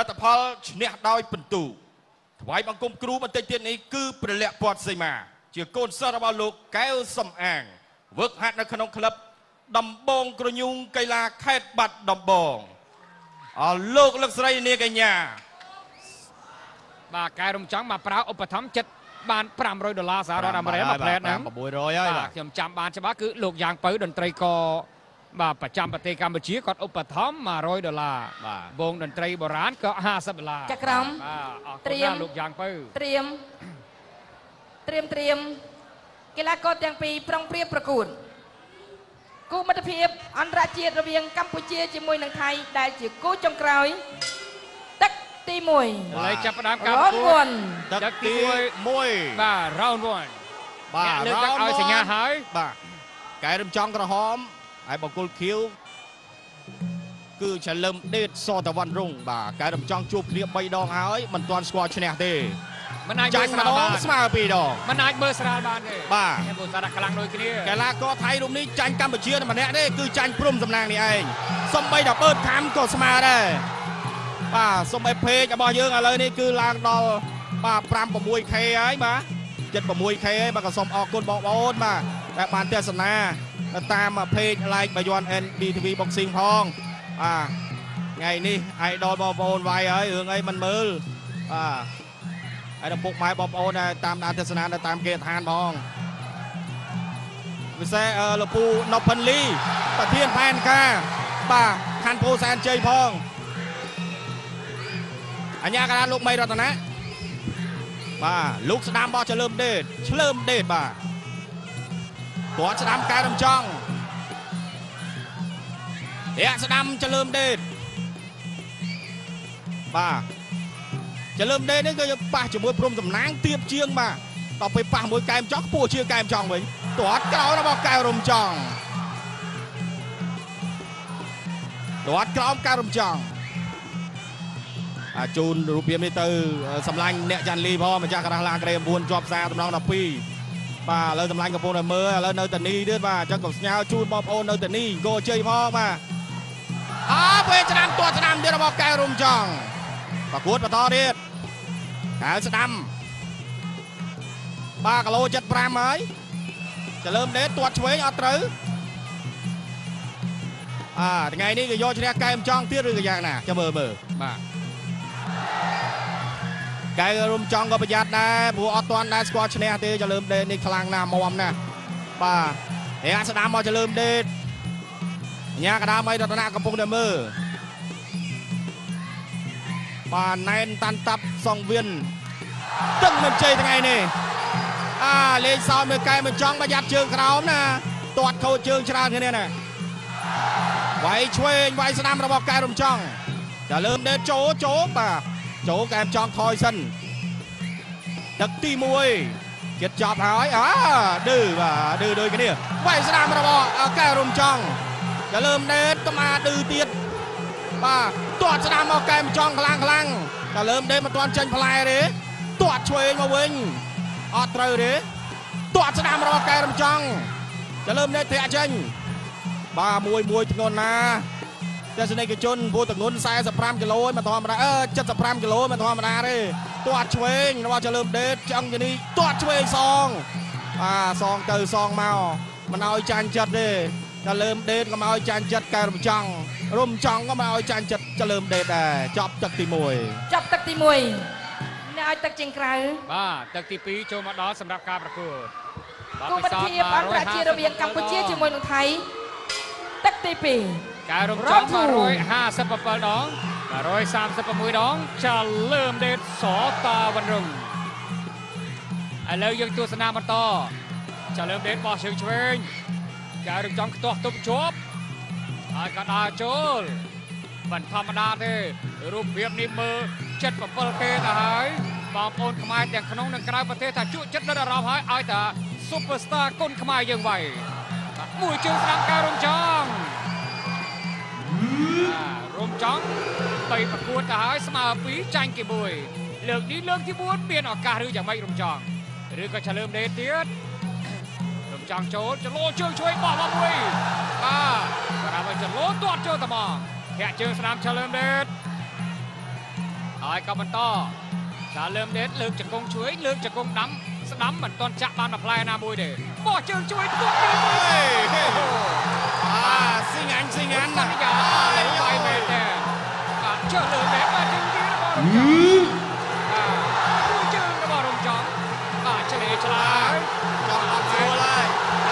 តផលឈ្នះដោយពិន្ទុថ្វាយបង្គំគ្រូបន្តិចទៀតនេះគឺព្រះលក្ខពតសីមាជាកូនសិស្សរបស់លោកកែវសំអាងវឹកហាត់នៅក្នុងក្លឹបដំបងក្រញូងកីឡាខេត្តបាត់ដំបងអរលោកលោកស្រីនាងកញ្ញាបាទកែរំចង់មកប្រើឧបត្ថម្ភចិត្តបាន$500សហរដ្ឋអាមេរិកមកផ្លែតហ្នឹង 600ហើយបាទខ្ញុំចាំបានច្បាស់គឺលោកយ៉ាងពៅតន្ត្រីករបាទប្រចាំប្រទេសកម្ពុជាគាត់ឧបត្ថម្ភ$100បាទវងតន្ត្រីបុរាណក៏$50 ចក្រមត្រៀមលោកយ៉ាងពៅត្រៀមកីឡាករទាំងពីរប្រុងប្រៀបប្រកួតគូមិត្តភាពអន្តរជាតិរវាងកម្ពុជាជាមួយនឹងថៃដែលជាគូចុងក្រោយទឹកទី1 ហើយចាប់ផ្ដើមការប្រកួតទឹកទី1 បាទ round 1 បាទលើកទឹកឲ្យសញ្ញាហើយបាទកែរំចង់ក្រហមហើយបង្គោលខៀវគឺឆលឹមដេតសតវណ្ណរុងបាទកែរំចង់ជួបគ្នា3ដងហើយមិនទាន់ស្គាល់ឈ្នះទេមិនអាចចាញ់ម្ដងស្មើ2ដងមិនអាចមើលស្រាលបានទេបាទខ្ញុំឧស្សាហ៍ដាក់ខ្លាំងដូចគ្នាកីឡាករថៃរូបនេះចាញ់កម្ពុជាតែម្នាក់ទេគឺចាញ់ព្រំសំណាងនេះឯងសំបីដល់បឺតខាំក៏ស្មើដែរបាទសំបីពេករបស់យើងឥឡូវនេះគឺឡើងដល់បាទ 5-6K ហើយបាទ 76K ហើយបាទក៏សូមអរគុណបងប្អូនបាទដែលបានទស្សនាតាមเพจ like បាយ័ន NDTV Boxing ផងថ្ងៃនេះ idol បងប្អូនវាយហើយរឿងអីមិនមើលបាទហើយដល់ពុកម៉ែបងប្អូនតាមដានទស្សនានៅតាមគេដ្ឋានផងពិសេសលោកពូណុបផិនលីប្រធានផែនការបាទខណ្ឌពោធិ៍សែនជ័យផងអញ្ញាកណ្ដាលលោកមីរតនៈបាទលោកស្ដាំបោះឆ្លើមដេតបាទគាត់ស្ដាំកែរំចង់ស្ដាំឆ្លើមដេតបាទឆ្លើមដេតនេះគឺប៉ះជាមួយព្រំសំណាងទៀបជាងបាទដល់ពេលប៉ះមួយកែមចង់ខ្ពស់ជាងកែមចង់វិញទាត់ក្រោមរបស់កែរំចង់ទាត់ក្រោមកែរំចង់ជូនរូបភាពនេះទៅសម្លាញ់អ្នកចាន់លីផងម្ចាស់កណ្ដាស់ឡាក្រេ9ជាប់សារតំណង12បាទឥឡូវសម្លាញ់កំពុងតែមើលឥឡូវនៅតានីទៀតបាទអញ្ចឹងក៏ស្ញើជូនបងប្អូននៅតានីគោជ័យផងបាទពេលស្ដាំទាត់ស្ដាំទៀតរបស់កែរំចង់ប្រកួតបន្តទៀតកែស្ដាំបាទគីឡូ75ហើយចលើមដេតទាត់ឆ្វេងអត់ត្រូវថ្ងៃនេះក៏យកឈ្នះកែមចង់ទៀតឬក៏យ៉ាងណាចាំមើលបាទកែរំចង់ក៏ប្រយ័ត្នដែរព្រោះអត់ទាន់ដែរស្គាល់ឈ្នះទេចលើមដេតនេះខ្លាំងណាស់មាំណាស់បាទស្ដាំមកចលើមដេតញ៉ាកដាមអីរតនៈកំពុងតែមើលបាទណែនតាន់តាប់សងវៀនទឹកមិនជ័យថ្ងៃនេះលេងសោយមើលកែមិនចង់ប្រយ័ត្នជើងក្រោមណាទាត់ខូចជើងច្រើនគ្នាណាវាយឆ្វេងវាយស្ដាំរបស់កែរំចង់ចាលើមដេតចូលបាទចូលកែមចង់ថយសិនទឹកទី1ចិត្តចប់ហើយឌឺបាទឌឺដូចគ្នាវាយស្ដាំរបស់កែរំចង់ចាលើមដេតក៏មកឌឺទៀតបាទទាត់ស្ដាំមកកែមចង់ខ្លាំងចាលើមដេតមិនទាន់ចេញផ្លែទេទាត់ឆ្វេងមកវិញអត់ត្រូវទេទាត់ស្ដាំរបស់កែរំចង់ចាលើមដេតធ្លាក់ចេញបាទមួយធ្ងន់ណាទស្សនិកជនពោះទងន់45គីឡូមិនធម្មតា75គីឡូមិនធម្មតាទេទាត់ឆ្វេងរបស់ចលើមដេតចង់ជានេះទាត់ឆ្វេងសងសងទៅសងមកមិនឲ្យចាញ់ចិត្តទេចលើមដេតក៏មកឲ្យចាញ់ចិត្តកែរំចង់ក៏មកឲ្យចាញ់ចិត្តចលើមដេតដែរចប់ទឹកទី1 ចប់ទឹកទី1អ្នកឲ្យទឹកជាងក្រៅបាទទឹកទី2ចូលមកដល់សម្រាប់ការប្រកួតគូមិត្តភាពអន្តរជាតិរវាងកម្ពុជាជាមួយនឹងថៃទឹកទី2 កែរំចង់157ដង136ដងចលើមដេតសតាវណ្ណរុងឥឡូវយើងទស្សនាបន្តចលើមដេតបោះជើងឆ្វេងកែរំចង់ខ្ទាស់ទប់ជាប់ហើយក៏ដើរចូលមិនធម្មតាទេរូបភាពនេះមើល77K ទៅហើយបងប្អូនខ្មែរទាំងក្នុងនិងក្រៅប្រទេសថាជក់ចិត្តដល់អារម្មណ៍ហើយឲ្យតា Superstar គុនខ្មែរយើងវាយមួយជើងស្ដាំកែរំចង់រំចង់បីប្រកួតទៅហើយស្មើ2ចាញ់គេ1លើកនេះលើកទី4មានឱកាសឬយ៉ាងម៉េចរំចង់ឬក៏ឆលើមដេតទៀតរំចង់ចូលចលោជើងជួយបោះមកមួយបាទឲ្យចលោទាត់ចូលត្មងធាក់ជើងស្ដាំឆលើមដេតហើយក៏បន្តចាលើមដេតលើកជង្គង់ជួយលើកជង្គង់ដាំស្ដាំមិនទាន់ចាក់បានមួយផ្លែណាមួយទេបោះជើងជួយទាត់មួយស៊ីងាញ់ណាស់យ៉ាលេងបាយមែនទេជើងលើមដេតជើងទៀតរបស់រំចង់ជើងរបស់រំចង់ឆ្លេឆ្លាយចង់អត់ស្រួលហើយ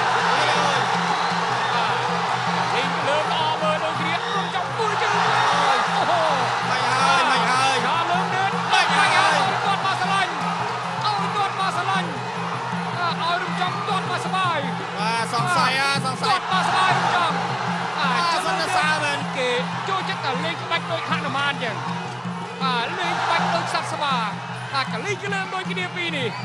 លេងលើកអមើលដូចគ្នារំចង់មួយជើងមិនហើយចាលើមដេតមិនហើយទាត់មកស្រឡាញ់ទាត់មកស្រឡាញ់ឲ្យរំចង់ទាត់មកស្បាយសង្ស័យទាត់មកស្បាយរំចង់សន្និសាមែនគេចូលចិត្តតែលេងក្បាច់ដូចហនុមានចឹងលេងក្បាច់ដូចសត្វស្វាកលីកលើមដូចគ្នាពីរនេះ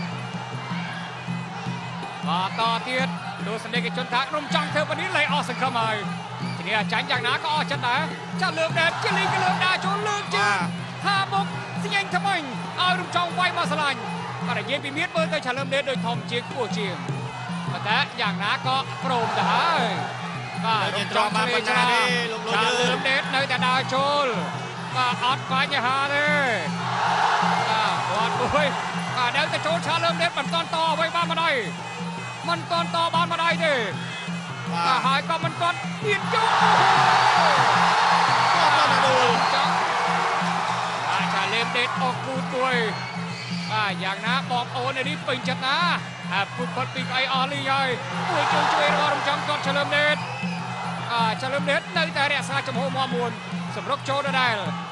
តទៀតទស្សនិកជនថារំចង់ធ្វើបែបនេះលេងអស់សង្ឃឹមហើយทีนี้ចាញ់យ៉ាងណាក៏អស់ចិត្តដែរចាលើមដេតជាលីកលើមដែរចូលលើកជើងហាមុខស្ញែងថ្មិញឲ្យរំចង់វាយមកស្រឡាញ់និយាយពីមានមើលទៅចាលើមដេតដូចធំជាងខ្ពស់ជាងប៉ុន្តែយ៉ាងណាក៏ព្រមទៅហើយរំចង់បានបញ្ហាទេលោកលោកលើមដេតនៅតែដើរចូលអត់បញ្ហាទេគាត់មួយនៅតែចូលឆាលើមដេតមិនតាន់តអ្វីបានមកដែរមិនតាន់តបានមកដែរទេហើយក៏មិនតាន់ទៀតចូលគាត់ទៅចង់ឆាលើមដេតអស់គូតមួយយ៉ាងណាបងប្អូននេះពេញចិត្តណាពុតពីក្អីអស់លីហើយមួយជួយរបស់រំចំគាត់ឆាលើមដេតឆាលើមដេតនៅតែរក្សាចំហមាំមួនសម្រុកចូលដដែល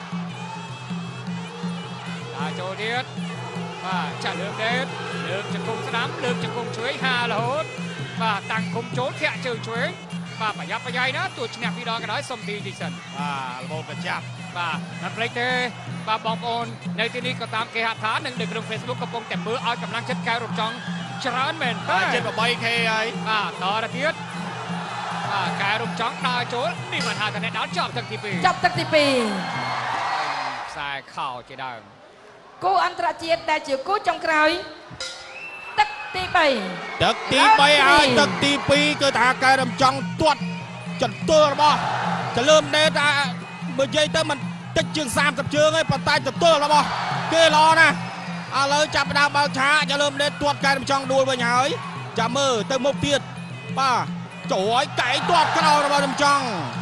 ចូលទៀតចាលើមដេតលើកជង្គង់ស្ដាំលើកជង្គង់ជួយ5រហូតតាំងគុំចូលធាក់ជើងជួយប្រយ័ត្នប្រយែងណាទោះឈ្នះ2ដងក៏ដោយសុំទីទីសិនរបូតប្រចាំមិនភ្លេចទេបងប្អូននៅទីនេះក៏តាមគេហដ្ឋាននិងនៅក្នុង Facebook កំពុងតែមើលឲ្យកម្លាំងចិត្តកែរំចង់ច្រើនមែនជិត 8K ហើយតទៅទៀតកែរំចង់ដើរចូលនេះមិនថាតែអ្នកដើរចាប់ទឹកទី2 ចាប់ទឹកទី2 ខ្សែខោជាដើមគូអន្តរជាតិដែលជាគូចុងក្រោយទឹកទី3 ទឹកទី3ហើយទឹកទី2គឺថាកែរំចង់ទាត់ចន្ទល់របស់ចលើមដេតថាបើនិយាយទៅមិនតិចជាង30ជើងទេប៉ុន្តែចន្ទល់របស់គេល្អណាស់ឥឡូវចាប់ផ្ដើមបើកឆាចលើមដេតទាត់កែរំចង់ដួលវិញហើយចាំមើលទៅមុខទៀតចូលឲ្យកែទាត់ក្រោយរបស់រំចង់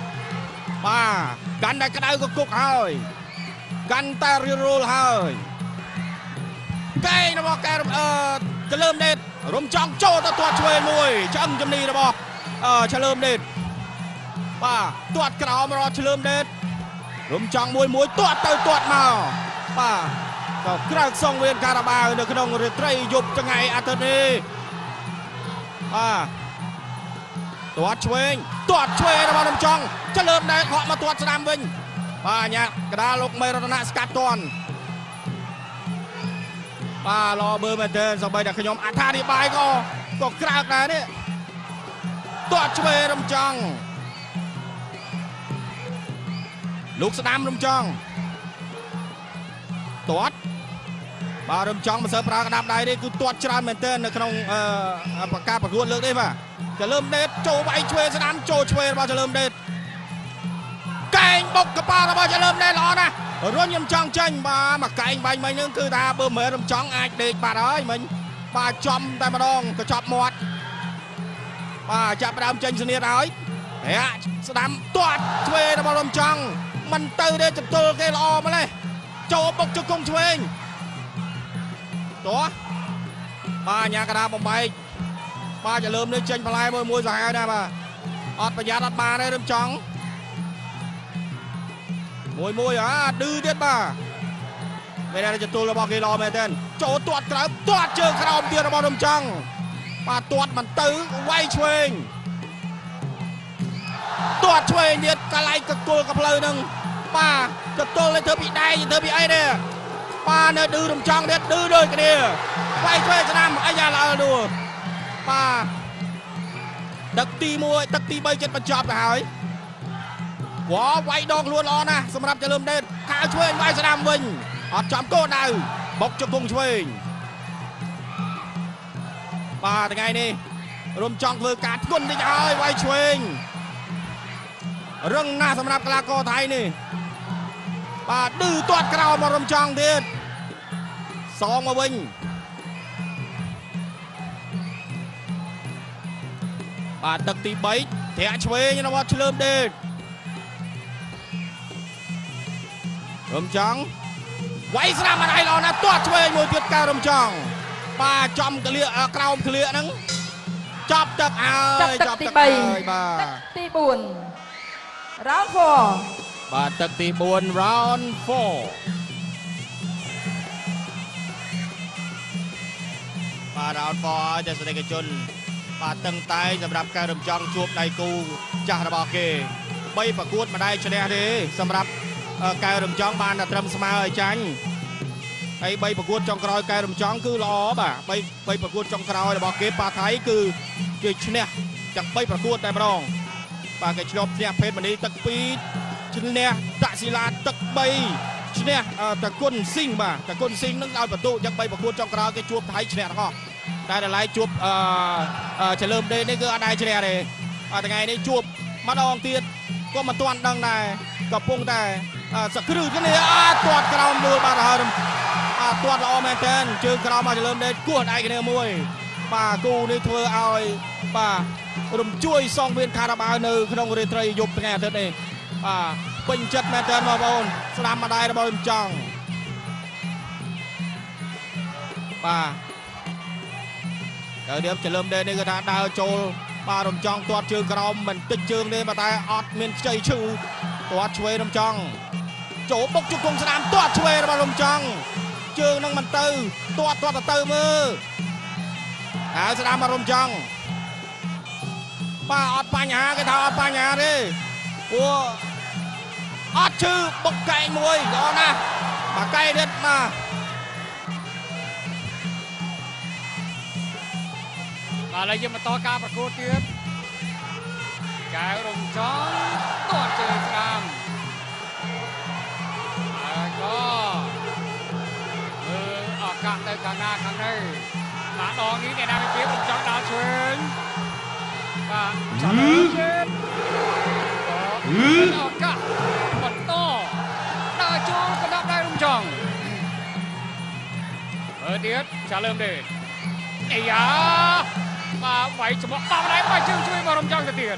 កាន់តែក្តៅក៏គុកហើយកាន់តែរៀលរលហើយកែរបស់កែចលើមដេតរំចង់ចូលទៅទាត់ឆ្វេងមួយឆ្អឹងជំនីរបស់ចលើមដេតទាត់ក្រោមរបស់ចលើមដេតរំចង់មួយទាត់ទៅទាត់មកក៏ក្រៅសងវៀនការ៉ាបាវនៅក្នុងរាត្រីយប់ថ្ងៃអាទិត្យនេះទាត់ឆ្វេងរបស់រំចង់ចលើមដេតខកមកទាត់ស្ដាំវិញញ៉ាកដាលោកមេរតនៈស្កាត់ទាន់ល្អមើលមែនទែនសូម្បីតែខ្ញុំអត្ថាធិប្បាយក៏ក្រើកដែរនេះទាត់ឆ្វេងរំចង់លោកស្ដាំរំចង់ទាត់រំចង់មិនសូវប្រើក្តាប់ដៃទេគឺទាត់ច្រើនមែនទែននៅក្នុងការប្រកួតលើកនេះចលើមដេតចូលវាយឆ្វេងស្ដាំចូលឆ្វេងរបស់ចលើមដេតកែងបុកកប៉ាល់របស់ចលើមដេតល្អណាស់រុញរំចង់ចេញមកកែងបាញ់មិញហ្នឹងគឺថាបើមិនរំចង់អាចដេកបាត់ហើយមិញចំតែម្ដងក៏ចប់មាត់ចាប់ដើមចេញសនៀតហើយស្ដាំទាត់ឆ្វេងរបស់រំចង់មិនទៅទេចន្ទល់គេល្អម្លេះចូលបុកជង្គង់ឆ្វេងញ៉ាកដាបំបែកចលើមនេះចេញបន្លែមួយសាហាវណាស់អត់ប្រយ័ត្នអត់បានទេរំចង់មួយឌឺទៀតពេលដែលចន្ទល់របស់គេល្អមែនទែនចូលទាត់ក្រោមទាត់ជើងក្រោមទៀតរបស់រំចង់ទាត់មិនទៅវាយឆ្វេងទាត់ឆ្វេងទៀតកន្លែងកគល់កផ្លូវនឹងចន្ទល់ធ្វើពីដៃធ្វើពីអីទេនៅឌឺរំចង់ទៀតឌឺដូចគ្នាវាយឆ្វេងស្ដាំអាយ៉ាល្អដួលទឹកទី1ទឹកទី3ចិត្តបញ្ចប់ទៅហើយវាយដងខ្លួនល្អណាស់សម្រាប់ចលើមដេតកាវឆ្វេងវាយស្ដាំវិញអត់ចំគោលដៅបុកជង្គង់ឆ្វេងថ្ងៃនេះរំចង់ធ្វើការធ្ងន់តិចហើយវាយឆ្វេងរឹងណាស់សម្រាប់កីឡាករថៃនេះបាទឌឺទាត់ក្រោមមករំចង់ទៀតសងមកវិញបាទទឹកទី3ធ្រាក់ឆ្វេងរបស់ឆ្លើមដេតរំចង់វាយស្រាមមិនអីល្អណាស់ទាត់ឆ្វេងមួយទៀតកែរំចង់បាទចំកលៀកក្រោមកលៀកហ្នឹងចាប់ទឹកហើយចាប់ទឹកហើយបាទទី4 round 4 បាទទឹកទី4 round 4បាទ round 4ទស្សនិកជនបាទតឹងតែសម្រាប់ការរំចង់ជួបដៃគូចាស់របស់គេ3ប្រកួតម្ដាយឈ្នះទេសម្រាប់កែរំចង់បានតែត្រឹមស្មើឲ្យចាញ់ហើយ3ប្រកួតចុងក្រោយកែរំចង់គឺល្អបាទ3ប្រកួតចុងក្រោយរបស់គេប៉ាថៃគឺគេឈ្នះទាំង3ប្រកួតតែម្ដងបាទគេឆ្លប់ឈ្នះភេទមនីទឹក2ឈ្នះតាក់ស៊ីឡាទឹក3ឈ្នះតគុណស៊ីងបាទតគុណស៊ីងនឹងឲ្យបន្ទុកយ៉ាង3ប្រកួតចុងក្រោយគេជួបថៃឈ្នះទាំងអស់តែតម្លៃជួបចលើមដេនេះគឺអត់ដែរឈ្នះទេថ្ងៃនេះជួបម្ដងទៀតក៏មិនទាន់ដឹងដែរកំពុងតែសក្រឹគ្នាទាត់ក្រោមដួលបាទហើយទាត់ល្អមែនទែនជើងក្រោមមកចលើមដេគោះដៃគ្នាមួយបាទគូនេះធ្វើឲ្យបាទរំជួយសងវៀនខារ៉ាបាវនៅក្នុងរាត្រីយប់ថ្ងៃអាទិត្យនេះបាទពេញចិត្តមែនទែនបងប្អូនស្ដាំម្ដាយរបស់រំចង់បាទហើយនេះចលើមដេនេះគឺថាដើរចូលបាទរំចង់ទាត់ជើងក្រោមមិនតិចជើងទេតែអត់មានខ្ចីឈឺទាត់ឆ្វេងរំចង់ចូលបុកជង្គង់ស្ដាំទាត់ឆ្វេងរបស់រំចង់ជើងនឹងមិនទៅទាត់ទៅមើលហើយស្ដាំមករំចង់បាទអត់បញ្ហាគេថាអត់បញ្ហាទេព្រោះអត់ឈឺបុកកែងមួយល្អណាស់បាទកែទៀតបាទឥឡូវយើងបន្តការប្រកួតទៀតកែវរំចង់ទាត់ជើងស្ដាំហើយក៏មើលឱកាសទៅខាងណាខាងនេះបាទដងនេះអ្នកណាមានភាពរំចង់ដល់ឆ្វេងបាទចាំមើលទៀតឱកាសបន្តដល់ចូលកណ្ដាប់ដៃរំចង់មើលទៀតចាលើមទេអាយ៉ាបាទវាយច្បក់បាក់ដៃបាច់ជើងជួយមករំចង់ទៅទៀត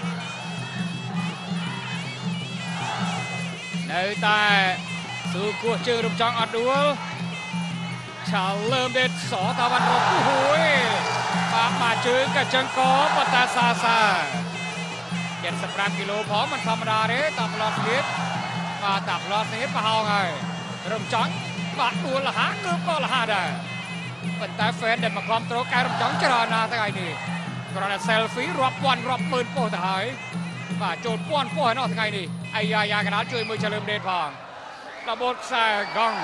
នៅតែស៊ូគោះជើងរំចង់អត់ដួលឆាលើមដេតសតាវ៉ាន់រកហួយបាទជើងក៏ចឹងក៏ប៉ុន្តែសា75គីឡូផងមិនធម្មតាទេតាមប្លត់ទៀតបាទតាមប្លត់នេះប្រហោងហើយរំចង់បាទដួលលហាគឺក៏លហាដែរប៉ុន្តែ fan ដែលមកគ្រប់គ្រងកែរំចង់ច្រើនណាស់ថ្ងៃនេះគ្រាន់តែ selfie រាប់ពាន់រាប់ម៉ឺនពោះទៅហើយបាទចូលពាន់ពោះឯណោះថ្ងៃនេះអាយ៉ាកណ្ដាលជួយមើលចលើមដេតផងរបូតខ្សែកង់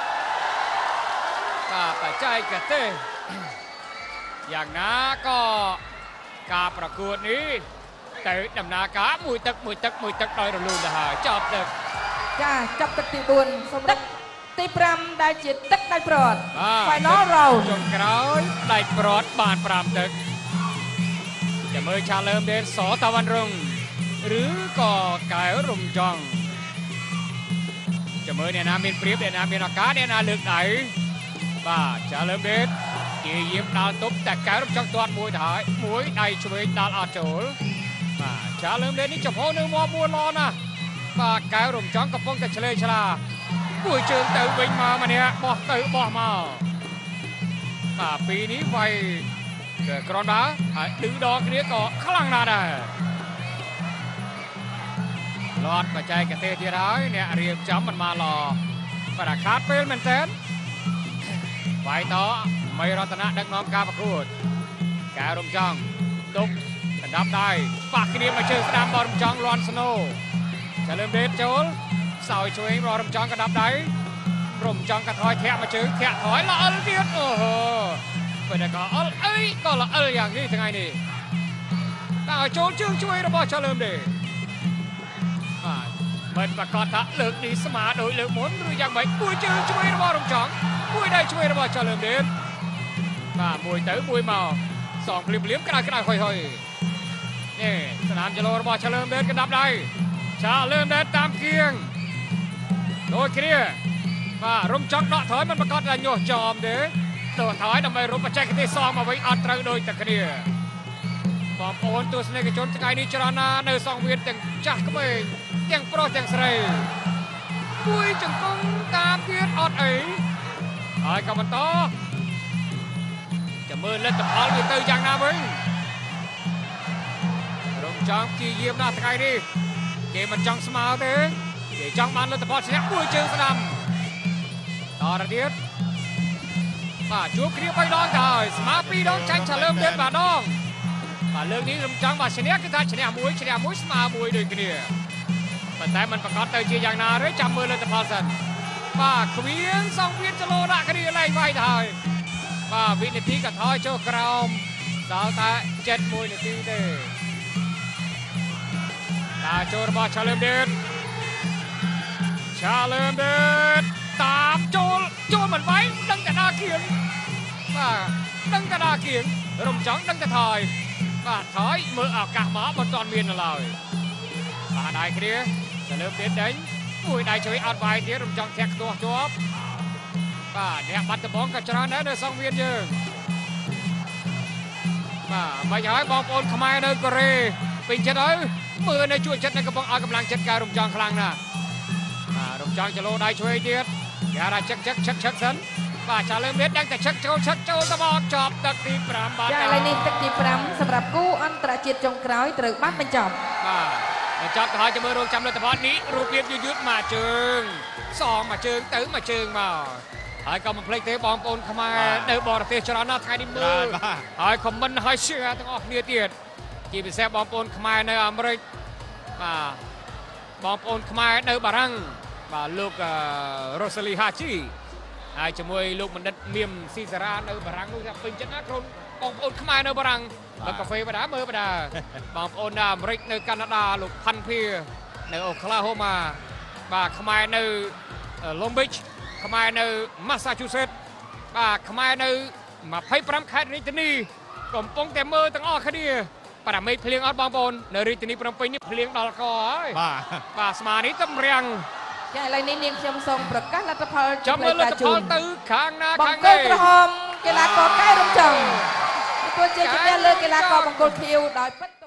បាទបច្ចេកទេសយ៉ាងណាក៏ការប្រកួតនេះទៅដំណើរការមួយទឹកដោយរលូនទៅហើយចាប់ទឹកចាចាប់ទឹកទី4សម្រាប់ទី5ដែលជាទឹកដៃប្រត់ Final Round ចុងក្រោយដៃប្រត់បាន5ទឹកចាំមើលឆាលើមដេតសតាវ៉ាន់រុងឬក៏កែវរំចង់ចាំមើលអ្នកណាមានព្រៀបអ្នកណាមានឱកាសអ្នកណាលើកដៃបាទឆាលើមដេតជាយាមដល់ទប់តែកែវរំចង់ទាត់មួយទៅហើយមួយដៃឆ្វេងដល់អត់ចូលបាទឆាលើមដេតនេះចំហនៅមកមួយល្អណាស់បាទកែវរំចង់កំពុងតែឆ្លេឆ្លាមួយជើងទៅវិញមកម្នាក់បោះទៅបោះមកបាទពីរនេះវាយក្រនដើហើយឌឺដងគ្នាក៏ខ្លាំងណាស់ដែរលាត់បច្ចេកទេសទៀតហើយអ្នករៀបចំមិនបានល្អបរាខាតពេលមែនទែនវាយតមីរតនៈដឹកនាំការប្រកួតកែវរំចង់ទុកកណ្ដាប់ដៃប៉ះគ្នាមកជើងស្ដាំបរំចង់លាន់ស្នូចាលើមដេតចូលសោយឆ្វេងបរំចង់កណ្ដាប់ដៃរំចង់ក៏ថយធាក់មកជើងធាក់ថយល្អិលទៀតអូហូពេលតែក៏អល់អីក៏ល្អិលយ៉ាងនេះថ្ងៃនេះតែចូលជើងជួយរបស់ចាលើមដេតបាទមិនប្រកាសថាលើកនេះស្មើដោយលើកមុនឬយ៉ាងម៉េចមួយជើងជួយរបស់រំចង់មួយដៃជួយរបស់ចាលើមដេតបាទមួយទៅមួយមកសងភ្លាមក្តៅហុយនេះស្នាមចលោរបស់ចាលើមដេតកណ្ដាប់ដៃចាលើមដេតតាមគៀង Đôi kia và rung trắng đọ thói mình mà có là nhổ chòm đấyตัวถอยทำไมรูปปัจจัยที่ซองมาไว้อัดเตอร์โดยตะเกียบอมโอนตัวสเนกชนไงนี่จรานาในซองเวียนแต่งจักก็ไม่แต่งโปรแต่งสไลปุยจังกงตามเวียนอดเอ๋ยไอ้กับมันต่อจะมือเล่นตะพอลอยู่ตื่นอย่างน้ามึงรวมจังจีเยี่ยมหน้าไงนี่เกมมันจังสมาร์ทเด้เกมจังมันเล่นตะพอลชนะปุยเจอสนามต่อระเดียดជួបគ្នា3ដងទៅហើយស្មើ2ដងចាញ់ឆាលើមទៀតបាទដងបាទលើកនេះរំចង់បាទឈ្នះគឺថាឈ្នះមួយស្មើមួយដូចគ្នាប៉ុន្តែมันប្រកាសទៅជាយ៉ាងណាទេចាំមើលលទ្ធផលសិនបាទគ្វៀងសងវៀនចលោដាក់គ្នាលែងវាយទៅហើយបាទវិនាទីក៏ថយចុះក្រោមដល់តែ71នាទីទេតាចូលរបស់ឆាលើមទៀតតាមចូលមិនវាយដឹងតែដាគៀងបាទដឹងតែដាគៀងរំចង់ដឹងតែថយបាទថយមើលឱកាសមកមិនទាន់មាននៅឡើយបាទដៃគ្នាទៅលើទៀតដេញមួយដៃជួយអត់វាយទៀតរំចង់ធាក់ខ្ទាស់ជាប់បាទអ្នកបាត់ដំបងក៏ច្រើនដែរនៅសងវៀនយើងបាទមិនហើយបងប្អូនខ្មែរនៅកូរ៉េពេញចិត្តហើយមើលនៅជួយចិត្តនៅកំពុងឲ្យកម្លាំងចិត្តការរំចង់ខ្លាំងណាស់រំចង់ចលោដៃជួយទៀតយ៉ារ៉ាឆឹកសិនបាទចាលើមទៀតដឹងតែឆឹកចូលទៅមកជាប់ទឹកទី5បាទចាឥឡូវនេះទឹកទី5សម្រាប់គូអន្តរជាតិចុងក្រោយត្រូវបានបញ្ចប់បាទបញ្ចប់ទៅហើយចាំមើលរងចាំលទ្ធផលនេះរូបភាពយឺតមកជើងសងមកជើងទៅមកជើងមកហើយក៏មិនភ្លេចទេបងប្អូនខ្មែរនៅបរទេសច្រើនណាស់ថ្ងៃនេះមើលហើយខមមិនហើយ share ទាំងអស់គ្នាទៀតជាពិសេសបងប្អូនខ្មែរនៅអាមេរិកបាទបងប្អូនខ្មែរនៅបារាំងបាទលោករ៉ូសាលីហាជីហើយជាមួយលោកបណ្ឌិតមៀមស៊ីសារ៉ានៅបារាំងនោះថាពេញចិត្តណាក្រុមបងប្អូនខ្មែរនៅបារាំងនៅកាហ្វេបដាមើលបដាបងប្អូននៅអាមេរិកនៅកាណាដាលោកផាន់ភៀនៅអូក្លាហូម៉ាបាទខ្មែរនៅឡុងប៊ីចខ្មែរនៅម៉ាសាជូសេតបាទខ្មែរនៅ25ខេត្តរាជធានីកំពុងតែមើលទាំងអស់គ្នាបាទមេឃភ្លៀងអត់បងប្អូននៅរាជធានីភ្នំពេញនេះភ្លៀងដល់កហើយបាទស្មានេះតម្រាំងចាឥឡូវនេះនាងខ្ញុំសូមប្រកាសលទ្ធផលចាំមើលលទ្ធផលទៅខាងណាខាងនេះបង្គោលក្រហមកីឡាករកែរំចង់ទទួលជាជំនះលើកីឡាករបង្គោលខៀវដោយពិត